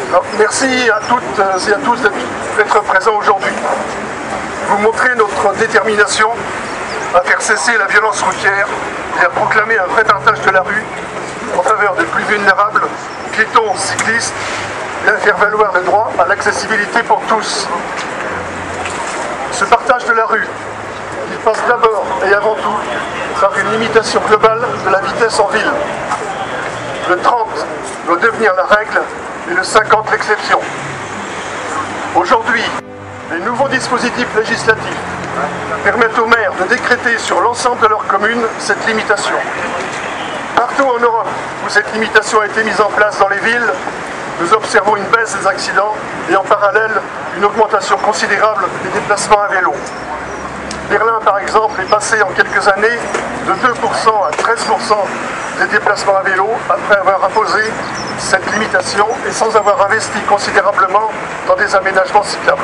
Alors, merci à toutes et à tous d'être présents aujourd'hui. Vous montrez notre détermination à faire cesser la violence routière et à proclamer un vrai partage de la rue en faveur des plus vulnérables, piétons, cyclistes, et à faire valoir le droit à l'accessibilité pour tous. Ce partage de la rue, il passe d'abord et avant tout par une limitation globale de la vitesse en ville. Le 30 doit devenir la règle et le 50 l'exception. Aujourd'hui, les nouveaux dispositifs législatifs permettent aux maires de décréter sur l'ensemble de leur commune cette limitation. Partout en Europe où cette limitation a été mise en place dans les villes, nous observons une baisse des accidents et en parallèle une augmentation considérable des déplacements à vélo. Berlin, par exemple, est passé en quelques années de 2% à 13% des déplacements à vélo après avoir imposé cette limitation et sans avoir investi considérablement dans des aménagements cyclables.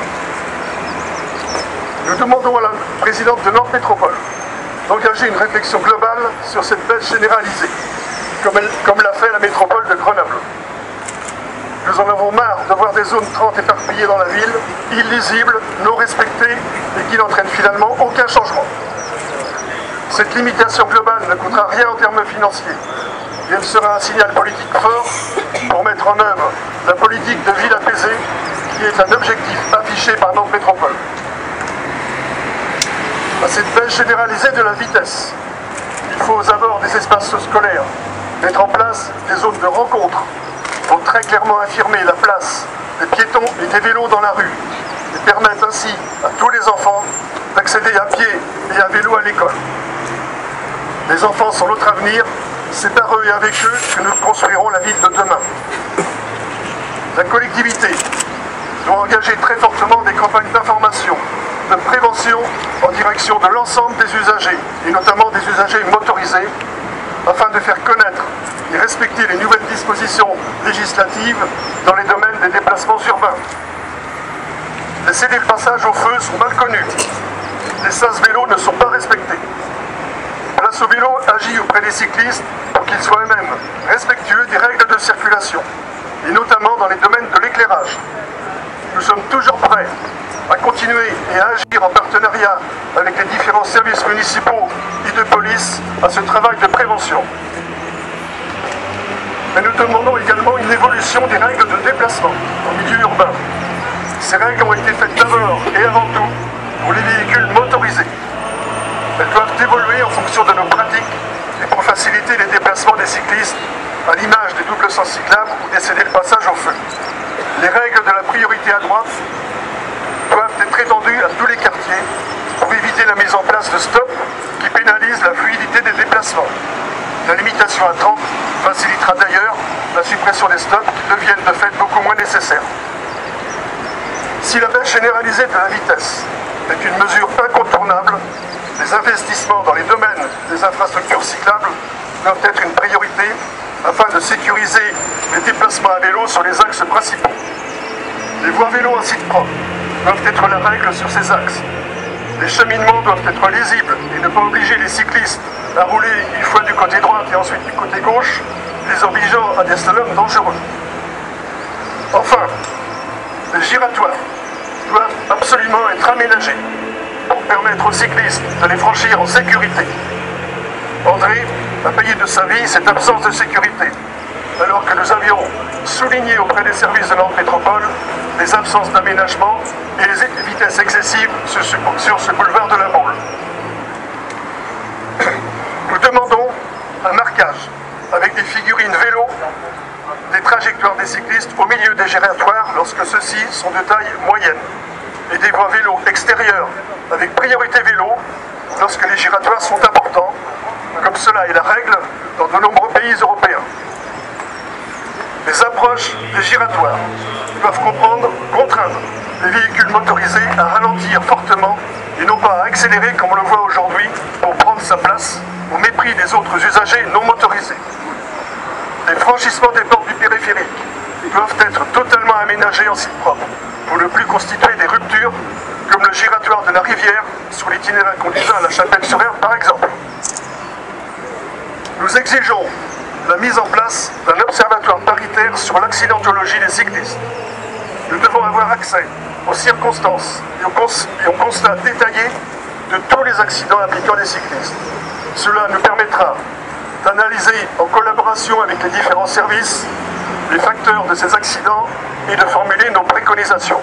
Nous demandons à la présidente de Nantes Métropole d'engager une réflexion globale sur cette baisse généralisée, comme l'a fait la métropole de Grenoble. Nous en avons marre de voir des zones 30 éparpillées dans la ville, illisibles, non respectées et qui n'entraînent finalement aucun changement. Cette limitation globale ne coûtera rien en termes financiers et elle sera un signal politique fort pour mettre en œuvre la politique de ville apaisée qui est un objectif affiché par Nantes Métropole. À cette baisse généralisée de la vitesse, il faut aux abords des espaces scolaires mettre en place des zones de rencontre pour très clairement affirmer la place des piétons et des vélos dans la rue et permettre ainsi à tous les enfants d'accéder à pied et à vélo à l'école. Les enfants sont notre avenir, c'est par eux et avec eux que nous construirons la ville de demain. La collectivité doit engager très fortement des campagnes d'information, de prévention en direction de l'ensemble des usagers, et notamment des usagers motorisés, afin de faire connaître et respecter les nouvelles dispositions législatives dans les domaines des déplacements urbains. Les cédés de passage au feu sont mal connus. Les sas vélos ne sont pas respectés. Place au vélo agit auprès des cyclistes pour qu'ils soient eux-mêmes respectueux des règles de circulation, et notamment dans les domaines de l'éclairage. Nous sommes toujours prêts à continuer et à agir en partenariat avec les différents services municipaux et de police à ce travail de prévention. Mais nous demandons également une évolution des règles de déplacement en milieu urbain. Ces règles ont été faites d'abord et avant tout pour les véhicules motorisés. Elles doivent évoluer en fonction de nos pratiques et pour faciliter les déplacements des cyclistes, à l'image des doubles sens cyclables ou des cédés de passage au feu. Les règles de la priorité à droite doivent être étendues à tous les quartiers pour éviter la mise en place de stops qui pénalisent la fluidité des déplacements. La limitation à 30 facilitera d'ailleurs la suppression des stops qui deviennent de fait beaucoup moins nécessaires. Si la baisse généralisée de la vitesse est une mesure incontournable, les investissements dans les domaines des infrastructures cyclables doivent être une priorité afin de sécuriser les déplacements à vélo sur les axes principaux. Les voies vélo en site propre doivent être la règle sur ces axes. Les cheminements doivent être lisibles et ne pas obliger les cyclistes à rouler une fois du côté droit et ensuite du côté gauche, les obligeant à des slaloms dangereux. Enfin, les giratoires doivent absolument être aménagés pour permettre aux cyclistes de les franchir en sécurité. André a payé de sa vie cette absence de sécurité, alors que nous avions souligné auprès des services de Nantes Métropole les absences d'aménagement et les vitesses excessives sur ce boulevard de la Baule. Nous demandons un marquage avec des figurines vélo des trajectoires des cyclistes au milieu des giratoires lorsque ceux-ci sont de taille moyenne et des voies vélo extérieures avec priorité vélo lorsque les giratoires sont importants, comme cela est la règle dans de nombreux pays européens. Les approches des giratoires doivent contraindre les véhicules motorisés à ralentir fortement et non pas à accélérer comme on le voit aujourd'hui pour prendre sa place au mépris des autres usagers non motorisés. Les franchissements des portes du périphérique doivent être totalement aménagés en site propre pour ne plus constituer des ruptures comme le giratoire de la Rivière sur l'itinéraire conduisant à la Chapelle-sur-Erdre par exemple. Nous exigeons la mise en place d'un observatoire paritaire sur l'accidentologie des cyclistes. Nous devons avoir accès aux circonstances et aux constats détaillés de tous les accidents impliquant les cyclistes. Cela nous permettra d'analyser en collaboration avec les différents services les facteurs de ces accidents et de formuler nos préconisations.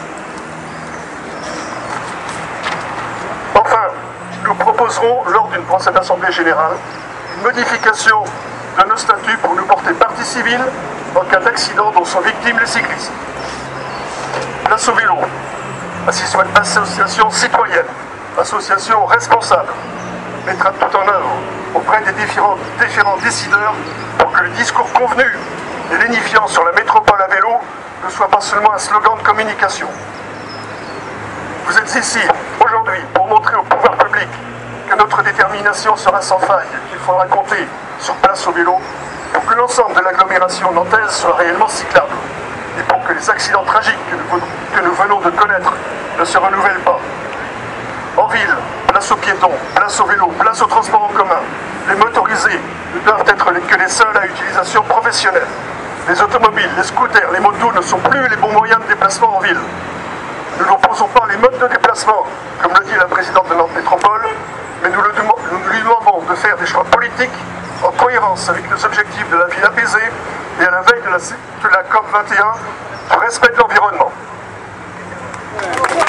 Enfin, nous proposerons lors d'une prochaine assemblée générale une modification de nos statuts pour nous porter partie civile en cas d'accident dont sont victimes les cyclistes. Place au vélo, association citoyenne, association responsable, mettra tout en œuvre auprès des différents décideurs pour que le discours convenu et lénifiant sur la métropole à vélo ne soit pas seulement un slogan de communication. Vous êtes ici aujourd'hui pour montrer au pouvoir public que notre détermination sera sans faille et qu'il faudra compter sur Place au vélo pour que l'ensemble de l'agglomération nantaise soit réellement cyclable et pour que les accidents tragiques que nous venons de connaître ne se renouvellent pas. En ville, place aux piétons, place au vélo, place au transport en commun. Les motorisés ne doivent être que les seuls à utilisation professionnelle. Les automobiles, les scooters, les motos ne sont plus les bons moyens de déplacement en ville. Nous n'opposons pas les modes de déplacement, comme le dit la présidente de Nantes Métropole, mais nous lui demandons de faire des choix politiques en cohérence avec les objectifs de la ville apaisée et à la veille de la COP 21 du respect de l'environnement.